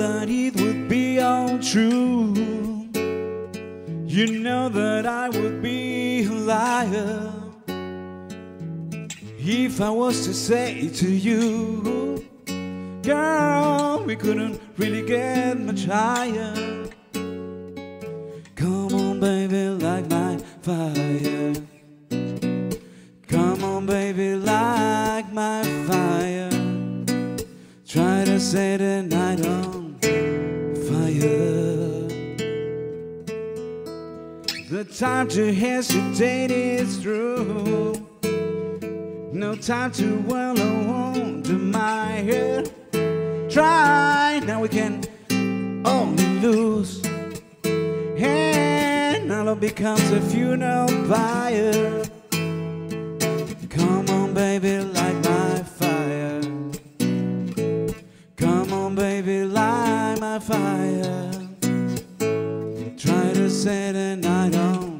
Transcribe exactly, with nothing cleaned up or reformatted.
that it would be all true. You know that I would be a liar if I was to say to you, girl, we couldn't really get much higher. Come on, baby, light my fire. Come on, baby, light my fire. Try to set the night on fire. The time to hesitate is through. No time to wallow under my head. Try, now we can only lose. And now it becomes a funeral pyre. Come on, baby, light my fire. Come on, baby, light my fire. Try to set a night on